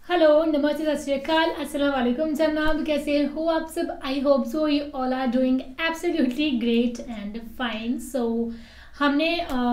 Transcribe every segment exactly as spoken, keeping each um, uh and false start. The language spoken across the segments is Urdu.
हेलो नमस्ते सत श्री अकाल अस्सलाम वालेकुम जनाब, कैसे हो आप सब? I hope so you all are doing absolutely great and fine. So हमने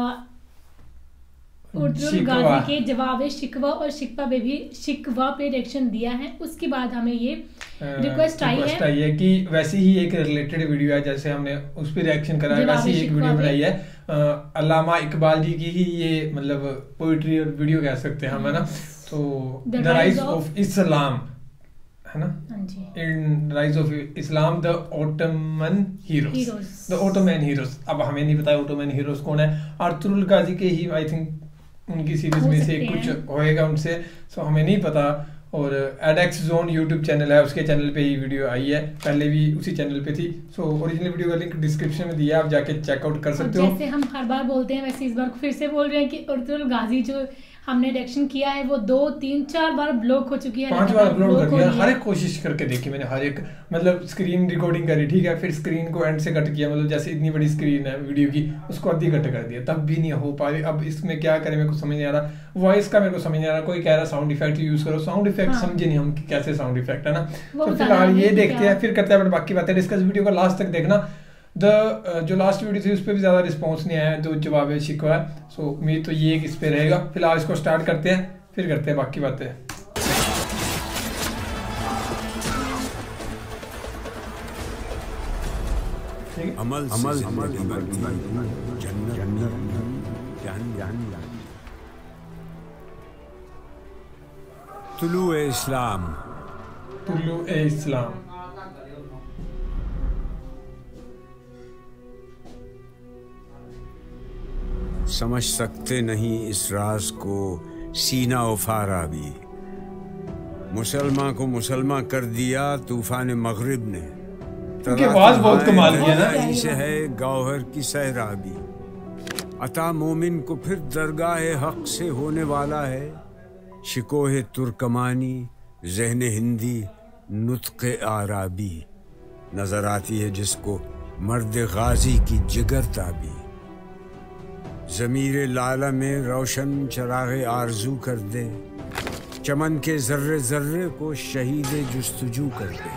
उर्दुल गाजी के जवाब शिकवा और शिकवा पे भी शिकवा पे रिएक्शन दिया है। उसके बाद हमें ये रिक्वेस्ट आई है आई है कि वैसी ही एक रिलेटेड वीडियो है, जैसे हमने उस पर रिएक्शन करा है वैसी ही एक वीडियो बनाई है। अल्लामा इकबाल जी की ही ये मतलब पोइट्री और वीडियो कह सकते हैं हम, है ना। तो द राइज ऑफ इस्लाम, है ना, in rise of Islam the Ottoman heroes, the Ottoman heroes. अब हमें नहीं पता ओटोमन हीरोज कौन है। अर्तुगरुल गाजी के ही आई थिंक उनकी सीरीज में से कुछ होएगा उनसे, सो हमें नहीं पता। और एडेक्स जोन यूट्यूब चैनल है, उसके चैनल पे ही वीडियो आई है, पहले भी उसी चैनल पे थी। सो ओरिजिनल वीडियो का लिंक डिस्क्रिप्शन में दिया है, आप जाके चेकआउट कर सकते हो। जैसे हम हर बार बोलते हैं वैसे इस बार फिर से बोल रहे हैं कि अर्तुगरुल गाजी जो हमने रिएक्शन किया है वो दो तीन चार बार ब्लॉक हो चुकी है, पांच बार अपलोड कर दिया। हर एक कोशिश करके देखी मैंने, हर एक मतलब स्क्रीन रिकॉर्डिंग करी, ठीक है, फिर स्क्रीन को एंड से कट किया, मतलब जैसे इतनी बड़ी स्क्रीन है वीडियो की उसको आधी कट कर दिया, तब भी नहीं हो पा रही। अब इसमें क्या करें मेरे को समझ नहीं आ रहा। वॉइस का मेरे को समझ नहीं आ रहा। कोई कह रहा साउंड इफेक्ट यूज करो, साउंड इफेक्ट हाँ। समझे नहीं हम कि कैसे साउंड इफेक्ट, है ना। तो फिलहाल ये देखते हैं, फिर करते हैं बाकी बातें डिस्कस। वीडियो को लास्ट तक देखना। द जो लास्ट वीडियो थी उस पर भी ज़्यादा रिस्पॉन्स नहीं आया, तो जवाब शिकवा है। सो उम्मीद तो ये इस पे रहेगा। फिलहाल इसको स्टार्ट करते हैं, फिर करते हैं बाकी बातें। अमल अमल अमल तुलू-ए इस्लाम, तुलू-ए इस्लाम। समझ सकते नहीं इस राज को सीना व फाराबी, मुसलमान को मुसलमान कर दिया तूफान मगरिब ने। उनकी आवाज बहुत कमाल की है ना। से है गौहर की सहराबी, अता मोमिन को फिर दरगाह हक से होने वाला है। शिकोह तुर्कमानी ज़हन हिंदी नुत्क़े आराबी, नजर आती है जिसको मर्द गाजी की जिगर ताबी। ज़मीरे लाला में रोशन चराग़े आरज़ू कर दे, चमन के जर्रे जर्रे को शहीद जुस्तजू कर दे।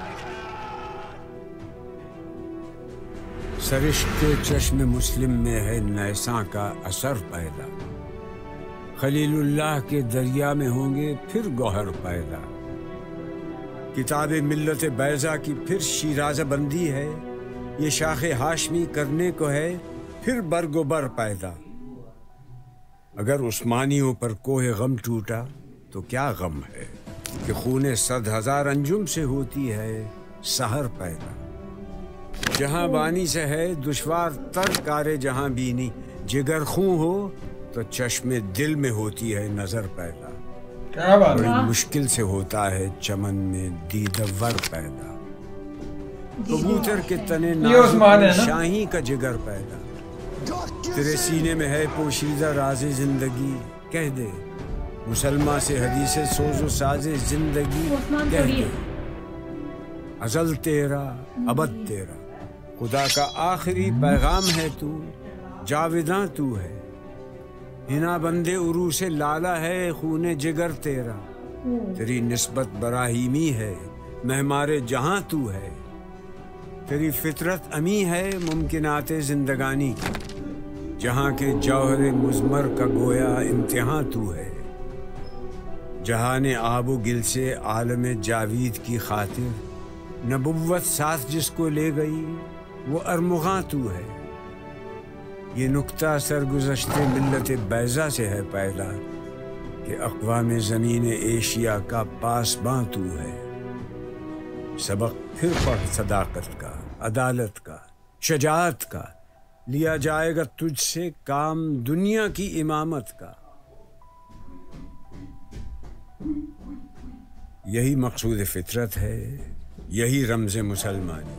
सरिश्ते चश्म मुस्लिम में है नैसा का असर पैदा, खलीलुल्लाह के दरिया में होंगे फिर गौहर पैदा। किताब मिल्लत बैज़ा की फिर शीराज़ा बंदी है, ये शाखे हाशमी करने को है फिर बरगोबर पैदा। अगर उस्मानियों पर कोहे गम टूटा तो क्या गम है कि खूने सद हजार अंजुम से होती है सहर पैदा। जहां बानी से है दुश्वार तर कारे जहां बीनी, जिगर खूं हो तो चश्मे दिल में होती है नजर पैदा। क्या बात बड़ी मुश्किल से होता है चमन में दीदवर पैदा। कबूतर के तने नाज़ुक शाही का जिगर पैदा, तेरे सीने में है पोशीदा राज़े जिंदगी, कह दे मुसलमान से हदीसे सोजो साजे जिंदगी, कह दे अज़ल तेरा अबद तेरा, खुदा का आखिरी पैगाम है तू, जाविदां तू है। हिना बंदे उरू से लाला है खूने जिगर तेरा, तेरी निस्बत बराहीमी है महमारे जहां तू है। तेरी फितरत अमी है मुमकिनाते जिंदगानी की, जहां के जौहरे मुज़मर का गोया इम्तिहां तू है। जहाने आबो गिल से आलम जावीद की खातिर, नबुव्वत साथ जिसको ले गई वो अरमुगां तू है। ये नुक्ता सरगुज़श्ते मिल्लत बैज़ा से है पैदा, कि अक़वाम ज़मीन एशिया का पासबां तू है। सबक फिर पढ़ सदाकत का, अदालत का, शजाअत का, लिया जाएगा तुझसे काम दुनिया की इमामत का। यही मकसूद फितरत है, यही रमज़े मुसलमानी।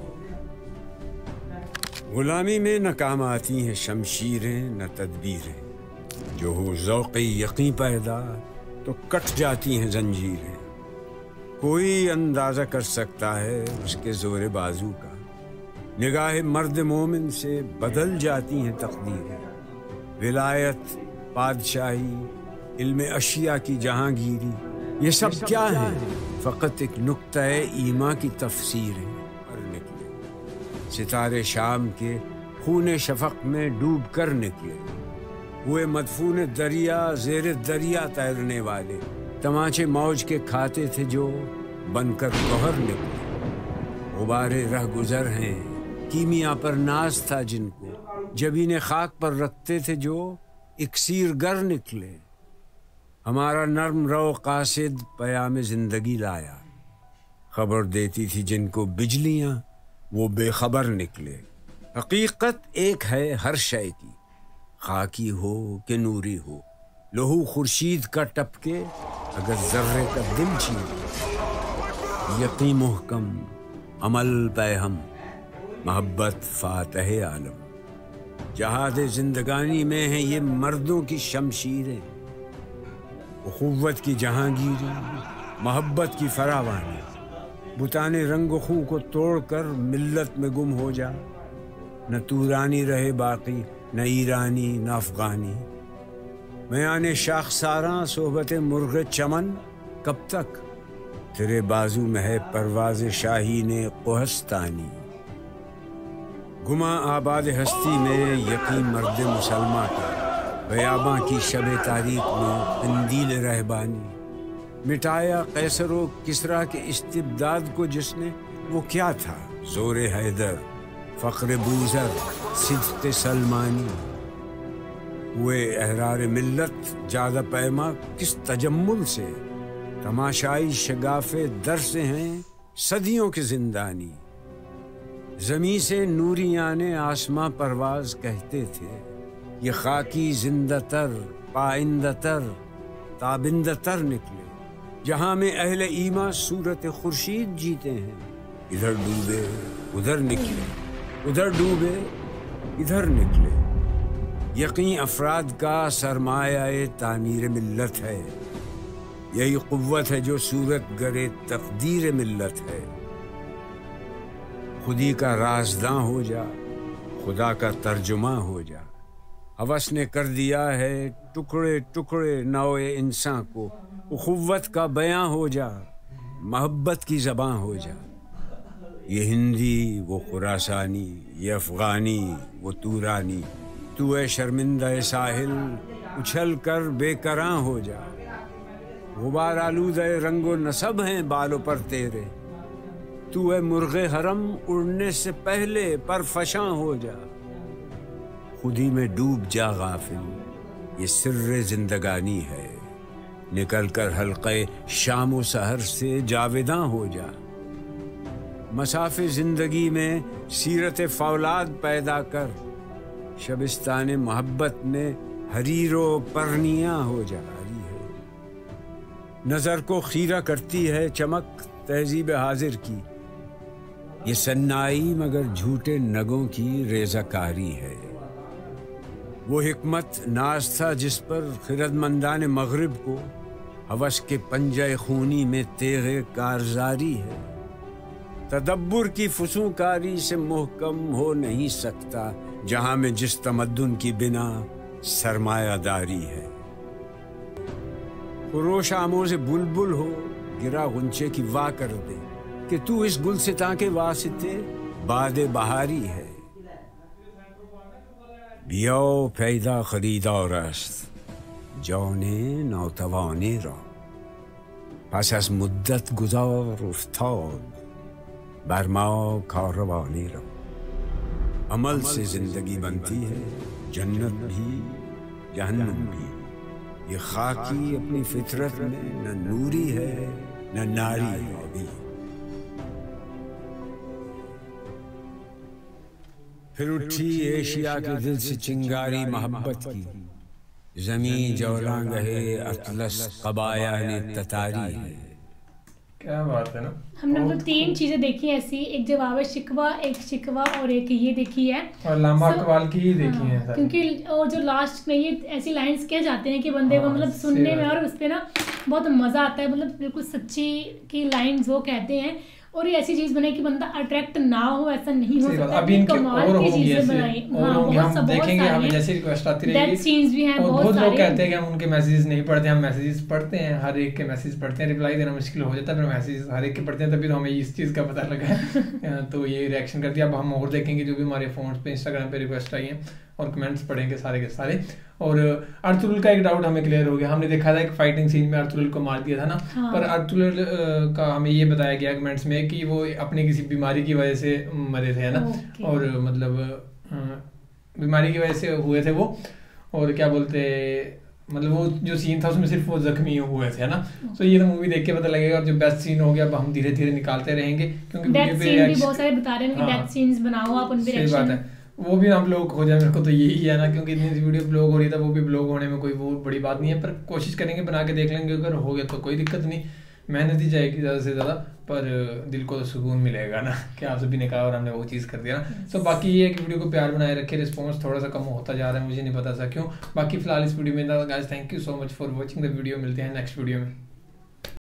गुलामी में न काम आती हैं शमशीरें न तदबीरें, जो हो ज़ौक़ यक़ीन पैदा तो कट जाती हैं जंजीरें। कोई अंदाज़ा कर सकता है उसके ज़ोरे बाजू का, निगाह मर्द मोमिन से बदल जाती हैं तकदीरें। विलायत, बादशाही, इल्म अशिया की जहांगीरी, یہ سب کیا ہے؟ فقط ایک نقطہ ایما کی تفسیر ہے. پر نکلے ستارے شام کے خون شفق میں ڈوب کر نکلے، ہوئے مدفون دریا زیر دریا تیرنے والے، تماچے موج کے کھاتے تھے جو بن کر گوہر نکلے. غبارے رہ گزر ہیں کیمیا پر ناز تھا جن کو، جبین خاک پر رکھتے تھے جو اکسیر گر نکلے. ہمارا نرم رو قاصد پیام زندگی لایا، خبر دیتی تھی جن کو بجلیاں وہ بے خبر نکلے. حقیقت ایک ہے ہر شے کی، خاکی ہو کہ نوری ہو، لہو خورشید کا ٹپکے اگر ذرے کا دل چھینے. یقین محکم عمل پیہم محبت فاتح عالم. جہاد زندگانی میں ہیں یہ مردوں کی شمشیریں، اخوت کی جہانگیری محبت کی فراوانی. بتانے رنگ و خوں کو توڑ کر ملت میں گم ہو جا، نہ تورانی رہے باقی، نہ ایرانی نہ افغانی. میان شاخ ساراں صحبت مرغ چمن کب تک، تیرے بازو میں ہے پرواز شاہین کوہستانی. گما آباد ہستی میں یقین مرد مسلمہ کا، بیاباں کی شب تاریخ میں قندیل رہبانی. مٹایا قیصر و کسریٰ کے استبداد کو جس نے، وہ کیا تھا زور حیدر، فخر بوذر، صدق سلمانی. ہوئے احرار ملت جادہ پیما کس تجمل سے، تماشائی شگاف در سے ہیں صدیوں کے زندانی. زمیں سے نوریان آسماں پرواز کہتے تھے، یہ خاکی زندہ تر پائندہ تر تابندہ تر نکلے. جہاں میں اہل ایما صورت خورشید جیتے ہیں، ادھر ڈوبے ادھر نکلے، ادھر ڈوبے ادھر نکلے. یقین افراد کا سرمایہ تعمیر ملت ہے، یہی قوت ہے جو صورت گرے تقدیر ملت ہے. خودی کا رازداں ہو جا، خدا کا ترجمہ ہو جا. ہوس نے کر دیا ہے ٹکڑے ٹکڑے نوع انسان کو، اخوت کا بیاں ہو جا، محبت کی زباں ہو جا. یہ ہندی وہ خراسانی، یہ افغانی وہ تورانی. تو اے شرمندہ ساحل اچھل کر بے کراں ہو جا. غبار آلودہ رنگ و نسب ہیں بالوں پر تیرے، تو اے مرغ حرم اڑنے سے پہلے پر فشاں ہو جا. خودی میں ڈوب جا غافل، یہ سر زندگانی ہے. نکل کر حلقہ شام و سحر سے جاویداں ہو جا. مساف زندگی میں سیرت فولاد پیدا کر، شبستان محبت میں حریر و پرنیاں ہو جا. نظر کو خیرہ کرتی ہے چمک تہذیب حاضر کی، یہ سنائی مگر جھوٹے نگوں کی ریزہ کاری ہے. وہ حکمت ناز تھا جس پر خرد مندان مغرب کو ہوس کے پنجہ خونی میں تیغ کارزاری ہے. تدبر کی فسوکاری سے محکم ہو نہیں سکتا جہاں میں جس تمدن کی بنا سرمایہ داری ہے. خروش آموز بلبل ہو گرا غنچے کی وا کر دے کہ تو اس گلستاں کے واسطے باد بہاری ہے. بیاو پیدا خریدار است جان ناتوانے را، پس از مدت گذار افتاد بر ما کاروانی را. عمل سے زندگی بنتی ہے جنت بھی جہنم بھی. یہ خاکی اپنی فطرت میں نہ نوری ہے نہ ناری ہے. پھر اٹھی ایشیا کے دل سے چنگاری محبت کی، زمین جولاں گہے اطلس قبایان تتاری ہے. کیا بات ہے نا. ہم نے تو تین چیزیں دیکھی ایسی، ایک جواب شکوہ، ایک شکوہ اور ایک یہ دیکھی ہے، اور علامہ اقبال کی ہی دیکھی ہیں. کیونکہ اور جو لاسٹ میں یہ ایسی لائنز کہہ جاتے ہیں کہ بندے کو مطلب سننے میں اور اس پہ نا بہت مزہ آتا ہے. مطلب بالکل سچی کی لائنز وہ کہتے ہیں. اور یہ ایسی چیز بنے کہ بندہ اٹریکٹ نہ ہو, ایسا نہیں ہو سکتا. ابھی ان کے اور ہوں گے ایسے اور ہوں گے, ہم دیکھیں گے, ہمیں جیسے ریکویسٹ آتی رہے گی. اور بہت لوگ کہتے ہیں کہ ہم ان کے میسیجز نہیں پڑھتے, ہم میسیجز پڑھتے ہیں, ہر ایک کے میسیج پڑھتے ہیں, رپلائی دینا مشکل ہو جاتا ہے, پھر میسیج ہر ایک کے پڑھتے ہیں, تبھی تو ہمیں اس چیز کا پتہ لگا ہے. تو یہ ریئیکشن کرتی ہے. اب ہم اور دیکھیں گے جو بھی ہمارے فونس پہ انسٹاگرام پہ ریکویسٹ آئی ہیں اور کمنٹس پڑھیں گے سارے کے سارے. اور ارطغرل کا ایک ڈاؤٹ ہمیں کلیئر ہو گیا, ہم نے دیکھا تھا ایک فائٹنگ سین میں ارطغرل کو مار دیا تھا نا, پر ارطغرل کا ہمیں یہ بتایا گیا کمنٹس میں کہ وہ اپنی کسی بیماری کی وجہ سے مرے تھے نا, اور مطلب بیماری کی وجہ سے ہوئے تھے وہ, اور کیا بولتے مطلب وہ جو سین تھا اس میں صرف وہ زخمی ہوئے تھے نا. تو یہ تو مووی دیکھ کے پتہ لگے گا, اور جو بیسٹ سین ہو گیا اب ہم دھیرے دھیرے نکالتے رہیں گے, کیونکہ بیسٹ سین بھی بہت سارے بتا رہے ہیں کہ بیسٹ سینز بناؤ آپ, ان پہ صحیح بات ہے, وہ بھی ہم لوگ ہو جائے. میرے کو تو یہی ہے نا, کیونکہ اتنی ویڈیو بلاگ ہو رہی تھا, وہ بھی بلاگ ہونے میں کوئی وہ بڑی بات نہیں ہے, پر کوشش کریں گے بنا کے دیکھ لیں گے, اگر ہو گیا تو کوئی دقت نہیں, محنت ہی جائے گی زیادہ سے زیادہ, پر دل کو تو سکون ملے گا نا کہ آپ سبھی نے کہا اور ہم نے وہ چیز کر دیا نا. تو باقی یہ ہے کہ ویڈیو کو پیار بنائے رکھے, رسپانس تھوڑا سا کم ہوتا جا رہا ہے, مجھے نہیں پتا تھا کیوں. باقی فی الحال اس ویڈیو میں guys thank you so much for watching the video, ملتے ہیں نیکسٹ ویڈیو میں.